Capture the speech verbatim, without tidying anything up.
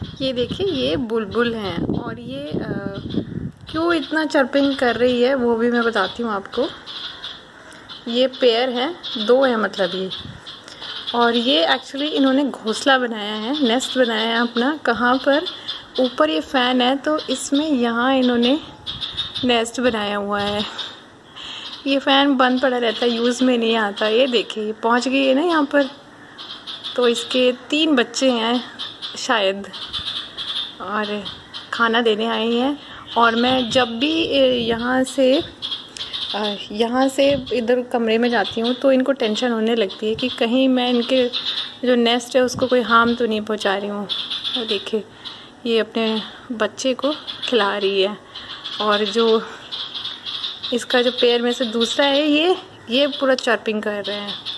ये देखिए, ये बुलबुल हैं और ये आ, क्यों इतना चर्पिंग कर रही है वो भी मैं बताती हूँ आपको। ये पेयर है, दो है मतलब ये, और ये एक्चुअली इन्होंने घोंसला बनाया है, नेस्ट बनाया है अपना। कहाँ पर? ऊपर ये फ़ैन है तो इसमें यहाँ इन्होंने नेस्ट बनाया हुआ है। ये फ़ैन बंद पड़ा रहता है, यूज़ में नहीं आता। ये देखिए, ये पहुँच गई है ना यहाँ पर। तो इसके तीन बच्चे हैं शायद, और खाना देने आई हैं। और मैं जब भी यहाँ से यहाँ से इधर कमरे में जाती हूँ तो इनको टेंशन होने लगती है कि कहीं मैं इनके जो नेस्ट है उसको कोई हार्म तो नहीं पहुँचा रही हूँ। और देखिए, ये अपने बच्चे को खिला रही है। और जो इसका जो पेयर में से दूसरा है, ये ये पूरा चर्पिंग कर रहे हैं।